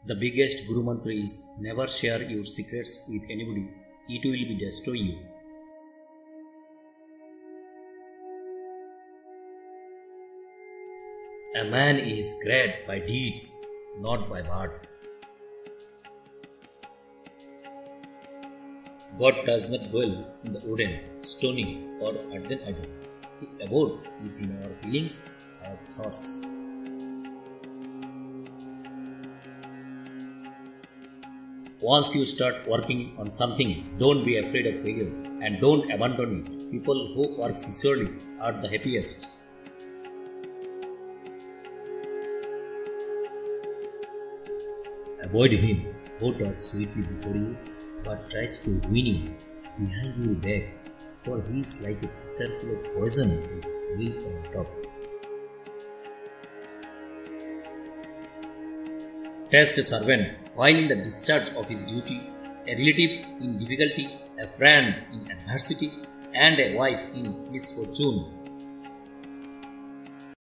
The biggest Guru Mantra is never share your secrets with anybody. It will be destroy you. A man is great by deeds, not by word. God does not dwell in the wooden, stony, or earthen idols. His abode is in our feelings, our thoughts. Once you start working on something, don't be afraid of failure and don't abandon it. People who work sincerely are the happiest. Avoid him who talks sweetly before you but tries to win you behind your back, for he is like a pitcher full of poison with milk on top. Test a servant while in the discharge of his duty, a relative in difficulty, a friend in adversity, and a wife in misfortune.